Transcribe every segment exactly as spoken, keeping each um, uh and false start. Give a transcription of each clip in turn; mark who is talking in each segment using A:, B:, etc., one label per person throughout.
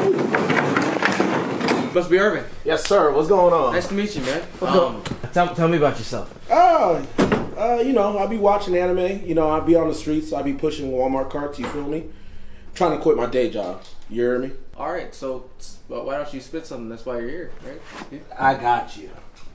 A: Must be Irvin.
B: Yes, sir. What's going on?
A: Nice to meet you, man.
C: What's um, tell, tell me about yourself.
B: Oh, uh, you know, I be watching anime. You know, I be on the streets. I be pushing Walmart carts. You feel me? Trying to quit my day job. You hear me?
A: All right, so well, why don't you spit something? That's why you're here, right? Yeah.
B: I got you.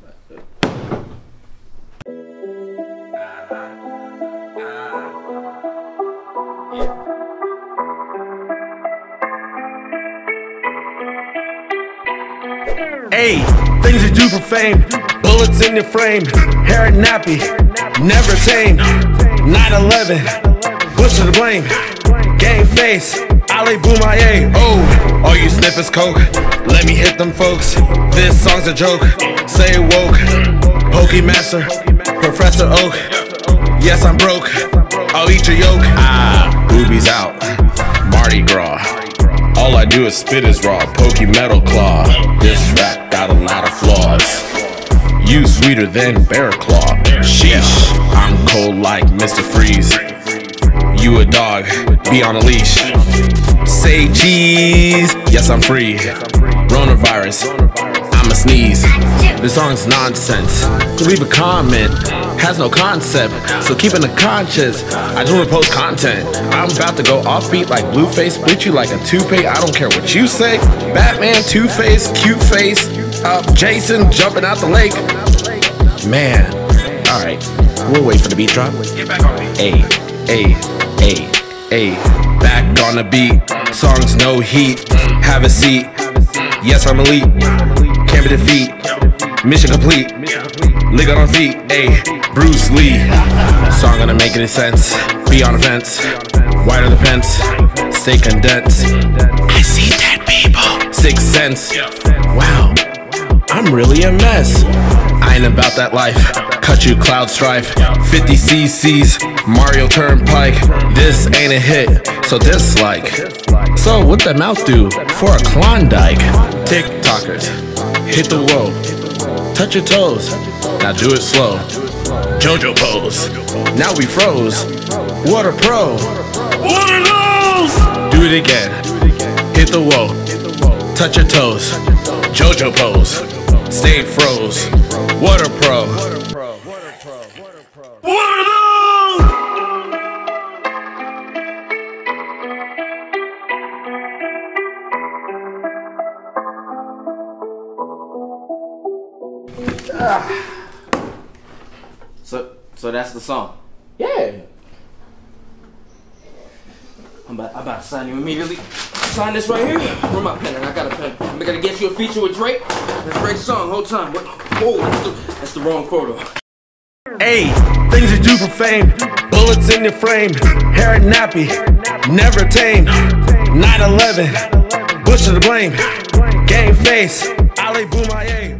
D: Hey, things you do for fame, bullets in your frame, hair nappy, never tame. nine eleven, Bush to the blame, game face, Ali Boomaye. Oh, all you sniffers coke, let me hit them folks. This song's a joke, say woke. Pokemaster, Professor Oak. Yes, I'm broke, I'll eat your yolk. Ah, boobies out, Mardi Gras. All I do is spit is raw, pokey metal claw. This rap got a lot of flaws. You sweeter than Bear Claw. Sheesh, I'm cold like Mister Freeze. You a dog, be on a leash. Say cheese, yes I'm free. Coronavirus, I'ma sneeze. This song's nonsense. Leave a comment, has no concept, so keep in the conscious. I just wanna post content. I'm about to go offbeat like Blueface, bleach you like a toupee. I don't care what you say. Batman, Two-Face, cute face. Uh, Jason jumping out the lake. Man, alright, we'll wait for the beat drop. Get back on me. Ayy, ayy, ayy, ayy. Back on the beat, songs no heat. Have a seat, yes I'm elite. Can't be defeat, mission complete. Lick on feet, ayy, Bruce Lee. Song gonna make any sense. Be on the fence, wider the fence, stay condensed. I see dead people. Six cents. Wow, I'm really a mess. I ain't about that life. Cut you cloud strife. fifty C C's, Mario Turnpike. This ain't a hit, so dislike. So what the mouth do for a Klondike? TikTokers, hit the whoa. Touch your toes, now do it slow. JoJo pose, now we froze. What a pro. What are those? Do it again, hit the whoa. Touch your toes, JoJo pose. Stay froze. What a pro. What are those?
A: So, so that's the song.
B: Yeah.
A: I'm about, I'm about to sign you immediately. Sign this right here. Where my pen? I got a pen. I'm gonna get you a feature with Drake. That's Drake's song. Whole time. What? Whoa, that's the, that's the wrong photo.
D: Hey, things you do for fame, bullets in your frame, hair nappy, never tame. nine eleven, Bush to the blame, game face, Ali Boomaye.